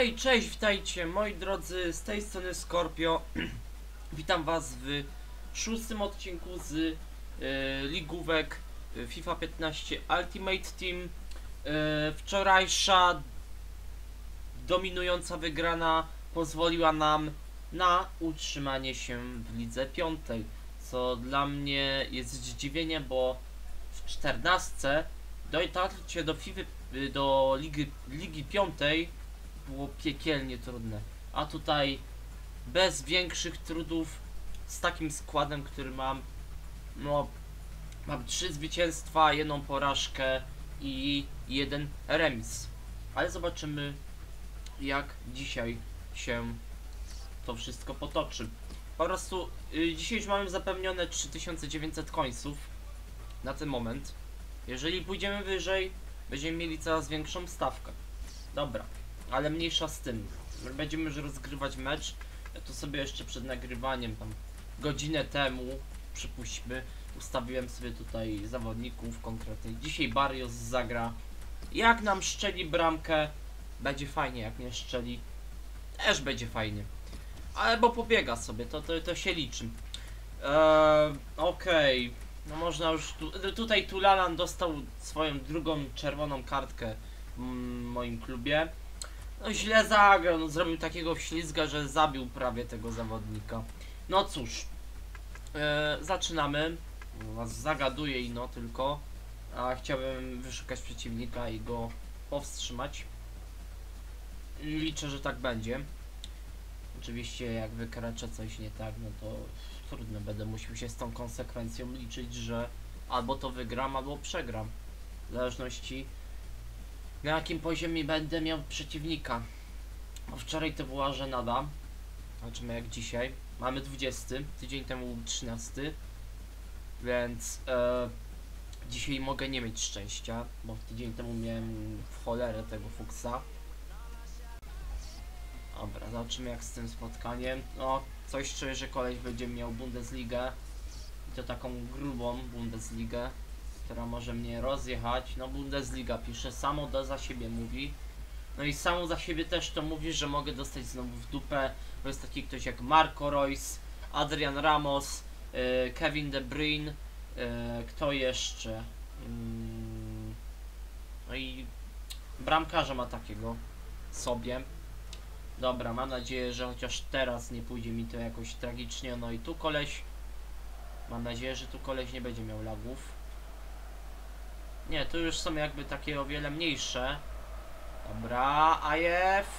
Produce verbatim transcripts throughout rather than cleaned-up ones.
Hej, cześć, witajcie moi drodzy, z tej strony Scorpio. Witam was w szóstym odcinku z y, ligówek y, FIFA piętnaście Ultimate Team. y, Wczorajsza dominująca wygrana pozwoliła nam na utrzymanie się w lidze piątej, co dla mnie jest zdziwienie, bo w czternastce dotarcie do FIFA, do ligi, ligi piątej było piekielnie trudne, a tutaj bez większych trudów, z takim składem, który mam, no mam trzy zwycięstwa, jedną porażkę i jeden remis. Ale zobaczymy, jak dzisiaj się to wszystko potoczy. Po prostu yy, dzisiaj już mamy zapewnione trzy tysiące dziewięćset końców na ten moment. Jeżeli pójdziemy wyżej, będziemy mieli coraz większą stawkę. Dobra, ale mniejsza z tym. Będziemy już rozgrywać mecz. Ja to sobie jeszcze przed nagrywaniem, tam godzinę temu, przypuśćmy, ustawiłem sobie tutaj zawodników konkretnych. Dzisiaj Barrios zagra. Jak nam szczeli bramkę, będzie fajnie, jak nie szczeli, też będzie fajnie. Ale bo pobiega sobie, to, to, to się liczy. Eee, Okej, okay. No można już, tu, tutaj Tulalan dostał swoją drugą czerwoną kartkę w moim klubie. No źle zagrał, no zrobił takiego ślizga, że zabił prawie tego zawodnika. No cóż, e, zaczynamy. Was zagaduję i no tylko. A chciałbym wyszukać przeciwnika i go powstrzymać. Liczę, że tak będzie. Oczywiście jak wykracza coś nie tak, no to trudno, będę musiał się z tą konsekwencją liczyć, że albo to wygram, albo przegram. W zależności na jakim poziomie będę miał przeciwnika. Bo wczoraj to była żenada. Zobaczymy jak dzisiaj. Mamy dwudziesty, tydzień temu był trzynasty. Więc e, dzisiaj mogę nie mieć szczęścia, bo tydzień temu miałem w cholerę tego fuksa. Dobra, zobaczymy jak z tym spotkaniem. No, coś czuję, że koleś będzie miał Bundesligę. I to taką grubą Bundesligę, która może mnie rozjechać. No Bundesliga pisze, samo do za siebie mówi. No i samo za siebie też to mówi, że mogę dostać znowu w dupę. Bo jest taki ktoś jak Marco Reus, Adrian Ramos, yy, Kevin De Bruyne, yy, kto jeszcze? Yy, no i bramkarza ma takiego sobie. Dobra, mam nadzieję, że chociaż teraz nie pójdzie mi to jakoś tragicznie. No i tu koleś, mam nadzieję, że tu koleś nie będzie miał lagów. Nie, tu już są jakby takie o wiele mniejsze. Dobra, Ajew.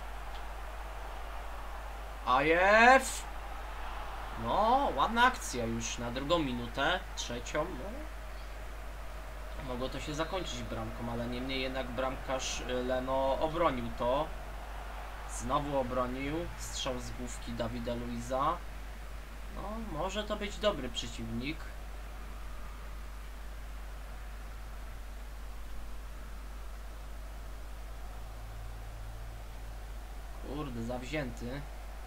Ajew. No, ładna akcja już na drugą minutę, trzecią. No. Mogło to się zakończyć bramką, ale niemniej jednak bramkarz Leno obronił to. Znowu obronił. Strzał z główki Davida Luiza. No, może to być dobry przeciwnik. Kurde, zawzięty.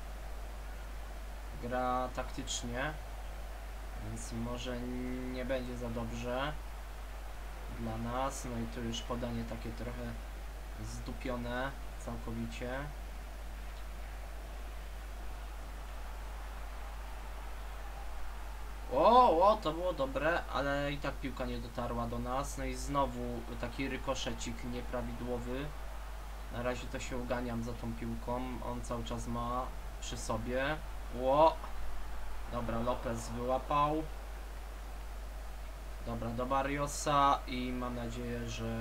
Gra taktycznie, więc może nie będzie za dobrze dla nas. No i tu już podanie takie trochę zdupione całkowicie. O, o, to było dobre, ale i tak piłka nie dotarła do nas. No i znowu taki rykoszacik nieprawidłowy. Na razie to się uganiam za tą piłką. On cały czas ma przy sobie. Ło! Dobra, Lopez wyłapał. Dobra, do Barriosa i mam nadzieję, że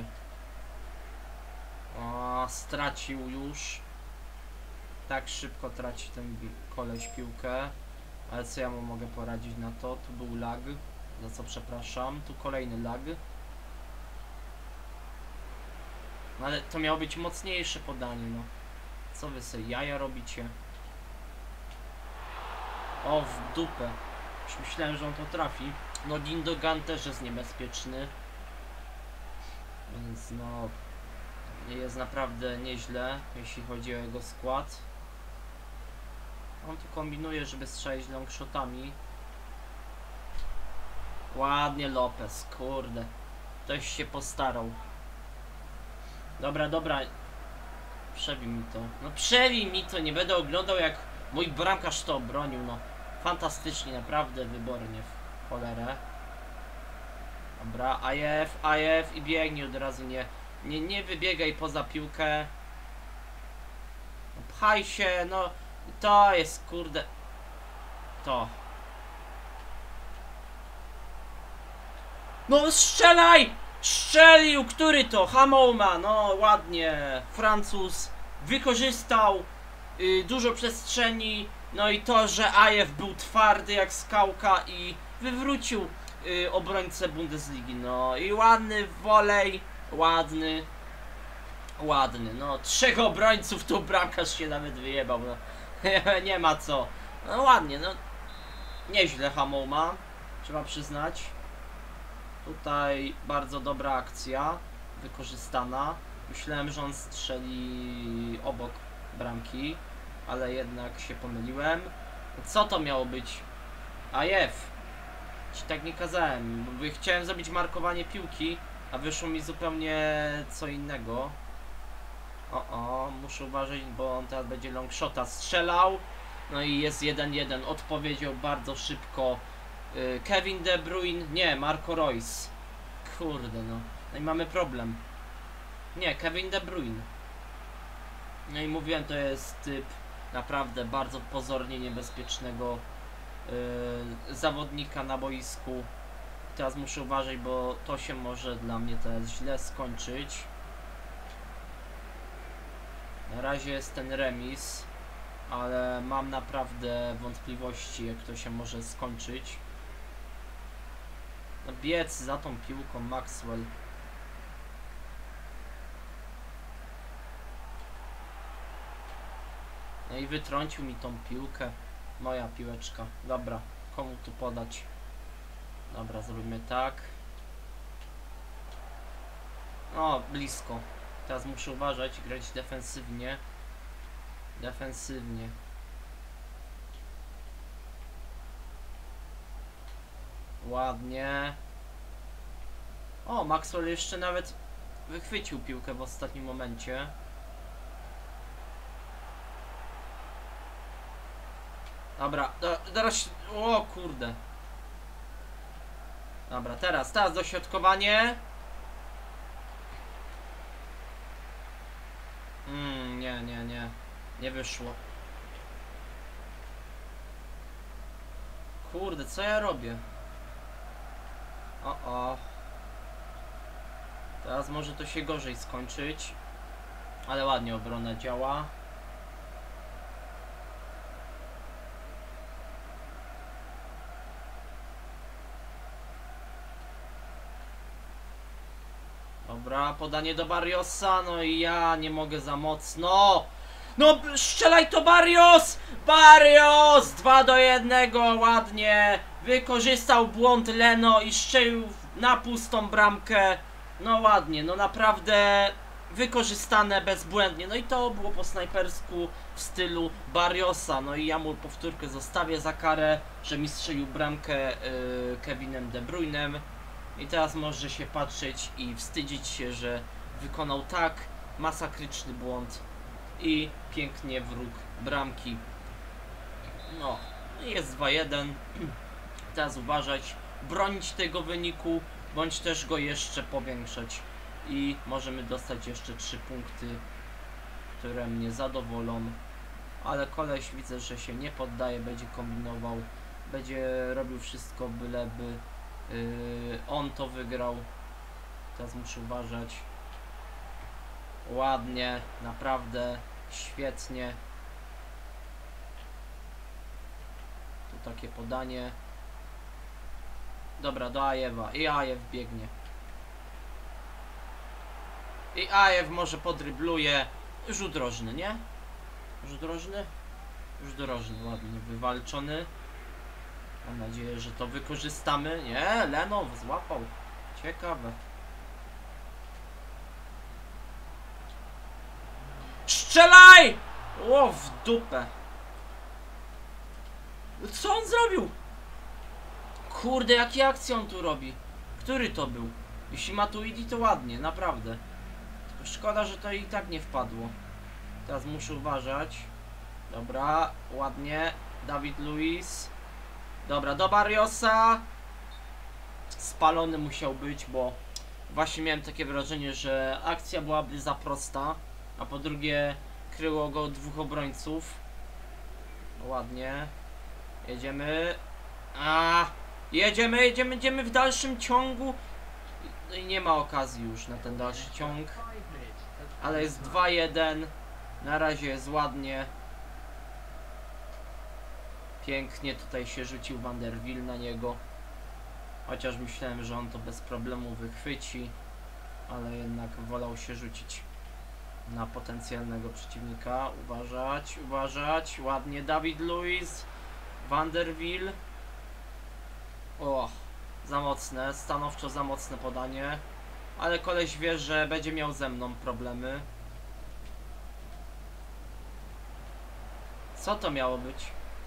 o, stracił już. Tak szybko traci ten koleś piłkę. Ale co ja mu mogę poradzić na to? Tu był lag, za co przepraszam. Tu kolejny lag. No ale to miało być mocniejsze podanie, no. Co wy sobie jaja robicie? O, w dupę. Już myślałem, że on to trafi. No Gindogan też jest niebezpieczny. Więc no... jest naprawdę nieźle, jeśli chodzi o jego skład. On tu kombinuje, żeby strzelić longshotami. Ładnie Lopez, kurde. Ktoś się postarał. Dobra, dobra. przebij mi to. No przebij mi to, nie będę oglądał jak mój bramkarz to obronił, no. Fantastycznie, naprawdę wybornie w cholerę. Dobra, A F, A F i biegnij od razu, nie, nie, nie wybiegaj poza piłkę. No, pchaj się, no to jest kurde. To. No strzelaj! Strzelił! Który to? Hamouma, no ładnie. Francuz wykorzystał y, dużo przestrzeni. No i to, że A F był twardy jak skałka i wywrócił y, obrońcę Bundesligi. No i ładny wolej. Ładny. Ładny. No trzech obrońców tu bramkarz się nawet wyjebał. No. Nie ma co. No ładnie, no. Nieźle Hamouma. Trzeba przyznać. Tutaj bardzo dobra akcja wykorzystana. Myślałem, że on strzeli obok bramki, ale jednak się pomyliłem. Co to miało być? A F. Ci tak nie kazałem, bo chciałem zrobić markowanie piłki, a wyszło mi zupełnie co innego. O, o, muszę uważać, bo on teraz będzie long shota strzelał. No i jest jeden jeden. Odpowiedział bardzo szybko Kevin De Bruyne, nie, Marco Reus. Kurde no. No i mamy problem. Nie, Kevin De Bruyne. No i mówiłem, to jest typ naprawdę bardzo pozornie niebezpiecznego yy, zawodnika na boisku. Teraz muszę uważać, bo to się może dla mnie teraz źle skończyć. Na razie jest ten remis, ale mam naprawdę wątpliwości, jak to się może skończyć. No biec za tą piłką Maxwell. No i wytrącił mi tą piłkę. Moja piłeczka. Dobra, komu tu podać? Dobra, zrobimy tak. O, blisko. Teraz muszę uważać, grać defensywnie. Defensywnie. Ładnie. O, Maxwell jeszcze nawet wychwycił piłkę w ostatnim momencie. Dobra, do, teraz... O kurde. Dobra, teraz, teraz dośrodkowanie. Mm, nie, nie, nie. Nie wyszło. Kurde, co ja robię? O, o. Teraz może to się gorzej skończyć. Ale ładnie obrona działa. Dobra, podanie do Barriosa. No i ja nie mogę za mocno. No, strzelaj to Barrios! Barrios! dwa do jednego, ładnie. Wykorzystał błąd Leno i strzelił na pustą bramkę. No ładnie, no naprawdę wykorzystane bezbłędnie. No i to było po snajpersku w stylu Barriosa. No i ja mu powtórkę zostawię za karę, że mi strzelił bramkę yy, Kevinem De Bruynem. I teraz może się patrzeć i wstydzić się, że wykonał tak masakryczny błąd i pięknie wróg bramki. No, jest dwa jeden. Teraz uważać, bronić tego wyniku, bądź też go jeszcze powiększać. I możemy dostać jeszcze trzy punkty, które mnie zadowolą. Ale koleś widzę, że się nie poddaje, będzie kombinował, będzie robił wszystko, byleby Yy, on to wygrał. Teraz muszę uważać. Ładnie, naprawdę świetnie. Tu takie podanie. Dobra, do Ajewa. I Ajew biegnie. I Ajew może podrybluje. Rzut drożny, nie? Rzut drożny? Rzut drożny, ładnie wywalczony. Mam nadzieję, że to wykorzystamy. Nie, Leno złapał. Ciekawe. Strzelaj! O, w dupę. Co on zrobił? Kurde, jakie akcje on tu robi? Który to był? Jeśli ma tu Idi, to ładnie, naprawdę. Tylko szkoda, że to i tak nie wpadło. Teraz muszę uważać. Dobra, ładnie. Dawid Luiz. Dobra, do Barriosa. Spalony musiał być, bo właśnie miałem takie wrażenie, że akcja byłaby za prosta, a po drugie kryło go dwóch obrońców. Ładnie. Jedziemy. A, jedziemy, jedziemy, jedziemy w dalszym ciągu. No i nie ma okazji już na ten dalszy ciąg. Ale jest dwa jeden. Na razie jest ładnie. Pięknie tutaj się rzucił Van der Wiel na niego. Chociaż myślałem, że on to bez problemu wychwyci. Ale jednak wolał się rzucić na potencjalnego przeciwnika. Uważać, uważać. Ładnie Dawid Luiz. Van der Wiel. O, za mocne. Stanowczo za mocne podanie. Ale koleś wie, że będzie miał ze mną problemy. Co to miało być?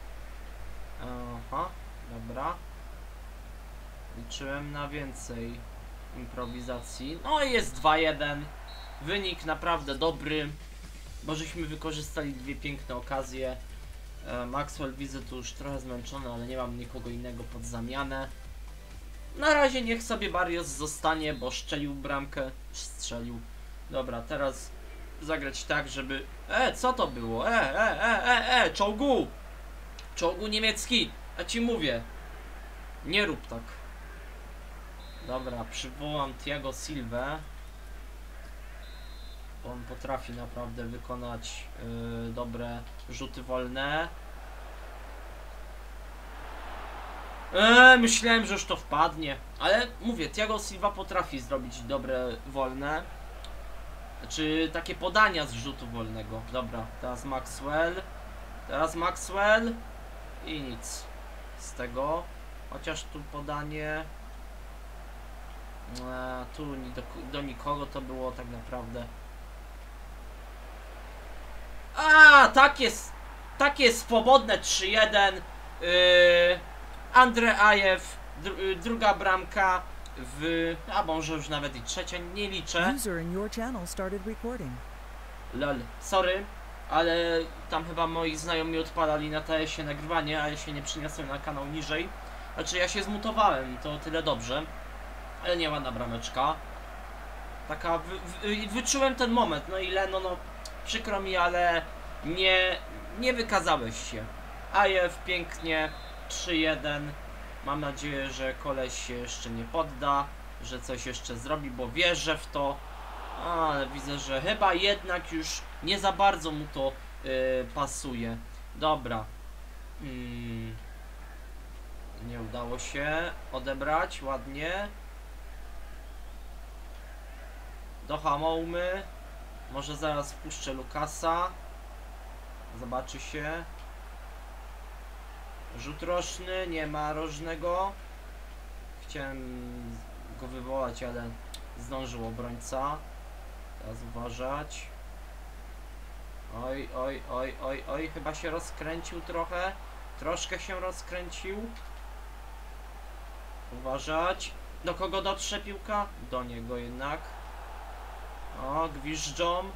Aha, dobra. Liczyłem na więcej improwizacji. No i jest dwa jeden. Wynik naprawdę dobry, bo żeśmy wykorzystali dwie piękne okazje. Maxwell widzę tu już trochę zmęczony, ale nie mam nikogo innego pod zamianę. Na razie niech sobie Barrios zostanie, bo szczelił bramkę. Strzelił. Dobra, teraz zagrać tak, żeby... E, co to było? E, e, e, e, e, czołgu! Czołgu niemiecki! A ci mówię. Nie rób tak. Dobra, przywołam Thiago Silvę. On potrafi naprawdę wykonać yy, dobre rzuty wolne. Eee, myślałem, że już to wpadnie. Ale mówię, Thiago Silva potrafi zrobić dobre wolne. Znaczy takie podania z rzutu wolnego. Dobra, teraz Maxwell. Teraz Maxwell. I nic z tego. Chociaż tu podanie... Eee, tu do, do nikogo to było tak naprawdę. A, tak jest, takie swobodne trzy jeden. Yy, Andreajew, dr, yy, druga bramka w... A może już nawet i trzecia, nie liczę. Lol, sorry, ale tam chyba moi znajomi odpalali na T S-ie nagrywanie, a ja się nie przyniosłem na kanał niżej. Znaczy ja się zmutowałem, to tyle dobrze. Ale nie ładna brameczka. Taka, wy, wy, wyczułem ten moment, no i Leno, no przykro mi, ale nie, nie wykazałeś się. Ajew pięknie, trzy jeden. Mam nadzieję, że koleś się jeszcze nie podda, że coś jeszcze zrobi, bo wierzę w to. Ale widzę, że chyba jednak już nie za bardzo mu to yy, pasuje. Dobra. Hmm. Nie udało się odebrać ładnie. Dohamujmy. Może zaraz wpuszczę Lukasa. Zobaczy się. Rzut rożny. Nie ma rożnego. Chciałem go wywołać, ale zdążył obrońca. Teraz uważać. Oj, oj, oj, oj, oj. Chyba się rozkręcił trochę. Troszkę się rozkręcił. Uważać. Do kogo dotrze piłka? Do niego jednak. O, gwiżdżą.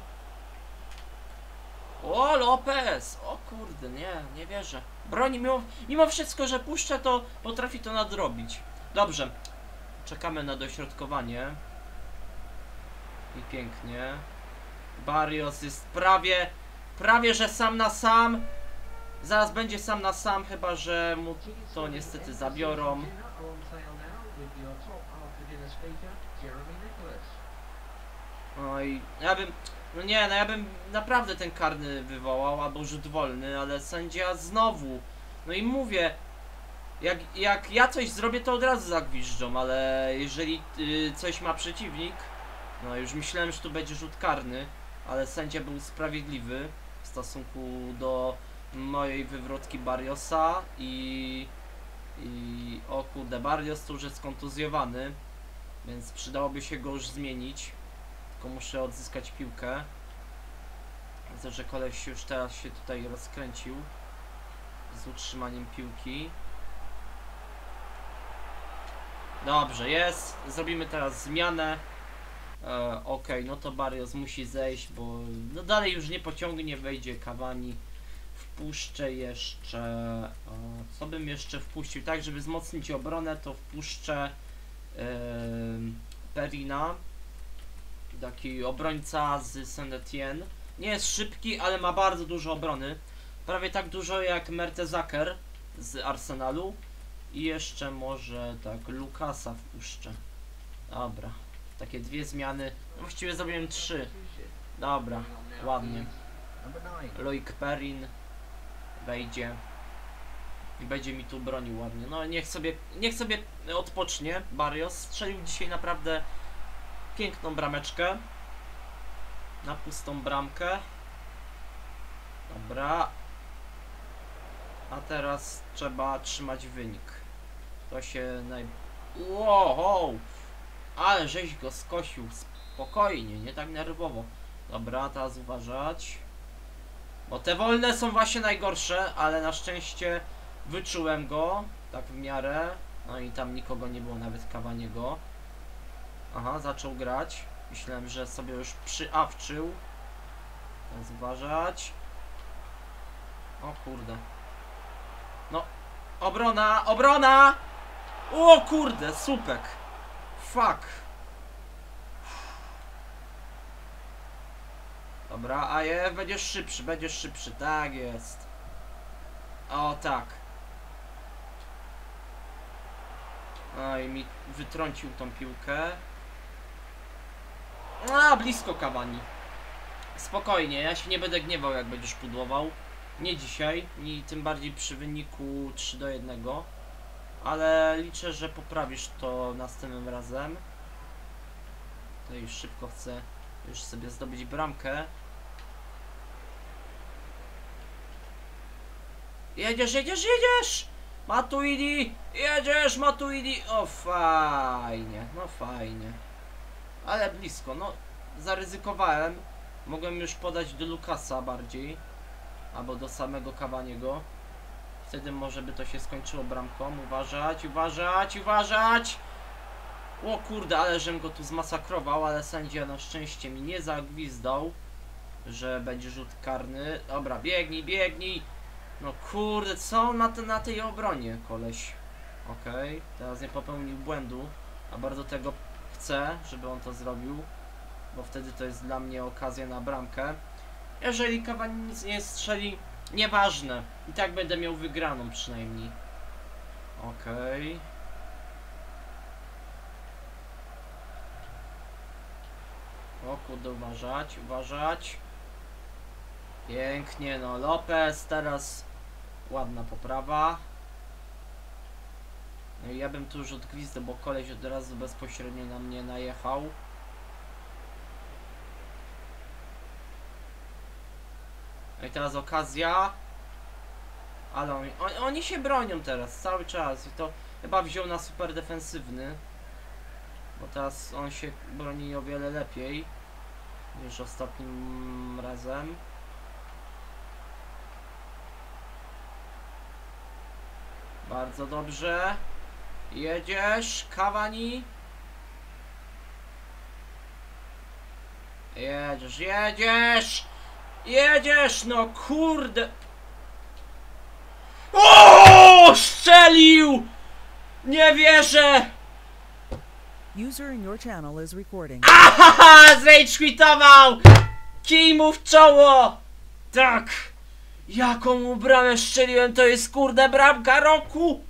O, Lopez! O kurde, nie, nie wierzę. Broni, mimo, mimo wszystko, że puszczę, to potrafi to nadrobić. Dobrze. Czekamy na dośrodkowanie. I pięknie. Barrios jest prawie, prawie, że sam na sam. Zaraz będzie sam na sam, chyba że mu to niestety zabiorą. Oj, ja bym... No nie, no ja bym naprawdę ten karny wywołał, albo rzut wolny, ale sędzia znowu. No i mówię, jak, jak ja coś zrobię, to od razu zagwiżdżą, ale jeżeli y, coś ma przeciwnik, no już myślałem, że tu będzie rzut karny, ale sędzia był sprawiedliwy w stosunku do mojej wywrotki Barriosa i... i o kurde, Barrios to już jest kontuzjowany, więc przydałoby się go już zmienić. Tylko muszę odzyskać piłkę. Widzę, że koleś już teraz się tutaj rozkręcił z utrzymaniem piłki. Dobrze, jest. Zrobimy teraz zmianę. E, Okej, okay, no to Barrios musi zejść, bo no dalej już nie pociągnie, wejdzie Cavani. Wpuszczę jeszcze... O, co bym jeszcze wpuścił? Tak, żeby wzmocnić obronę, to wpuszczę yy, Perina. Taki obrońca z Saint-Etienne. Nie jest szybki, ale ma bardzo dużo obrony. Prawie tak dużo jak Mertesacker z Arsenalu. I jeszcze może tak Lukasa wpuszczę. Dobra. Takie dwie zmiany. No właściwie zrobiłem trzy. Dobra, ładnie. Loic Perrin wejdzie i będzie mi tu bronił ładnie. No niech sobie, niech sobie odpocznie. Barrios strzelił dzisiaj naprawdę piękną brameczkę. Na pustą bramkę. Dobra. A teraz trzeba trzymać wynik. To się naj... Wow! Ale żeś go skosił. Spokojnie, nie tak nerwowo. Dobra, teraz uważać. Bo te wolne są właśnie najgorsze, ale na szczęście wyczułem go. Tak w miarę. No i tam nikogo nie było, nawet Cavaniego. Aha, zaczął grać. Myślałem, że sobie już przyawczył. Teraz uważać. O kurde. No. Obrona! Obrona! O kurde, słupek. Fuck. Dobra, a je, będziesz szybszy, będziesz szybszy, tak jest. O tak. No i mi wytrącił tą piłkę. A, blisko Cavani. Spokojnie, ja się nie będę gniewał, jak będziesz pudłował. Nie dzisiaj, ni tym bardziej przy wyniku trzy do jednego. Ale liczę, że poprawisz to następnym razem. To już szybko chcę już sobie zdobyć bramkę. Jedziesz, jedziesz, jedziesz! Matuidi! Jedziesz, Matuidi! O, fajnie, no fajnie. Ale blisko, no zaryzykowałem. Mogłem już podać do Lukasa bardziej. Albo do samego Cavaniego. Wtedy może by to się skończyło bramką. Uważać, uważać, uważać! O kurde, ale żem go tu zmasakrował, ale sędzia na szczęście mi nie zagwizdał, że będzie rzut karny. Dobra, biegnij, biegnij! No kurde, co on ma na tej obronie, koleś? Okej, okay, teraz nie popełnił błędu, a bardzo tego chcę, żeby on to zrobił, bo wtedy to jest dla mnie okazja na bramkę. Jeżeli Cavani nic nie strzeli, nieważne, i tak będę miał wygraną przynajmniej. Okej. Okay. O kurde, uważać, uważać. Pięknie, no Lopez, teraz ładna poprawa. No i ja bym tu już odgwizdał, bo koleś od razu bezpośrednio na mnie najechał. No i teraz okazja. Ale oni, on, oni się bronią teraz cały czas i to chyba wziął na super defensywny. Bo teraz on się broni o wiele lepiej niż ostatnim razem. Bardzo dobrze. Jedziesz, Cavani. Jedziesz, jedziesz! Jedziesz, no kurde! O, strzelił! Nie wierzę! User in your channel is recording. Ahaha, zrage quitował! Kij mu w czoło! Tak! Jaką mu bramę strzeliłem, to jest kurde bramka roku!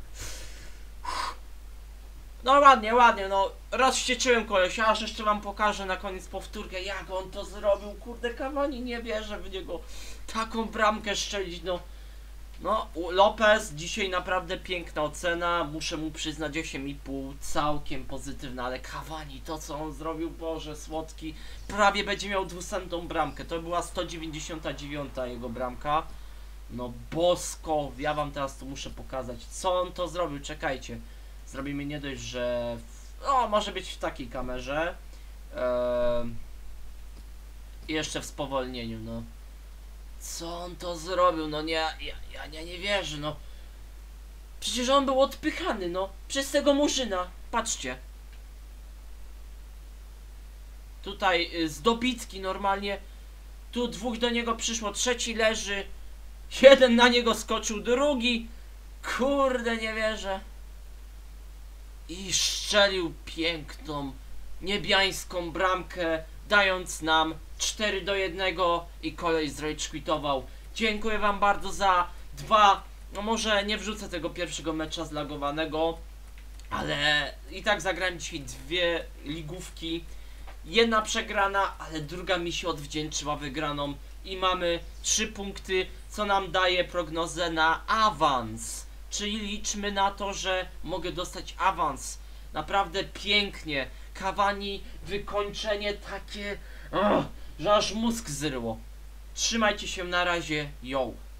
No ładnie, ładnie, no rozwścieczyłem kolesia, aż jeszcze wam pokażę na koniec powtórkę, jak on to zrobił, kurde Cavani, nie wierzę w niego taką bramkę strzelić, no. No, Lopez dzisiaj naprawdę piękna ocena, muszę mu przyznać osiem i pół, całkiem pozytywna, ale Cavani, to co on zrobił, Boże słodki, prawie będzie miał dwusetną bramkę, to była sto dziewięćdziesiąta dziewiąta jego bramka. No bosko, ja wam teraz tu muszę pokazać, co on to zrobił, czekajcie. Zrobimy nie dość, że... W, o, może być w takiej kamerze. Eee, jeszcze w spowolnieniu, no. Co on to zrobił? No nie, ja, ja, ja nie wierzę, no. Przecież on był odpychany, no. Przez tego murzyna. Patrzcie. Tutaj y, z dobitki normalnie. Tu dwóch do niego przyszło, trzeci leży. Jeden na niego skoczył, drugi. Kurde, nie wierzę. I strzelił piękną, niebiańską bramkę, dając nam cztery do jednego i kolej zrage quitował. Dziękuję wam bardzo za dwa, no może nie wrzucę tego pierwszego mecza zlagowanego, ale i tak zagrałem dzisiaj dwie ligówki. Jedna przegrana, ale druga mi się odwdzięczyła wygraną i mamy trzy punkty, co nam daje prognozę na awans. Czyli liczmy na to, że mogę dostać awans. Naprawdę pięknie. Cavani, wykończenie takie, oh, że aż mózg zryło. Trzymajcie się, na razie, yo.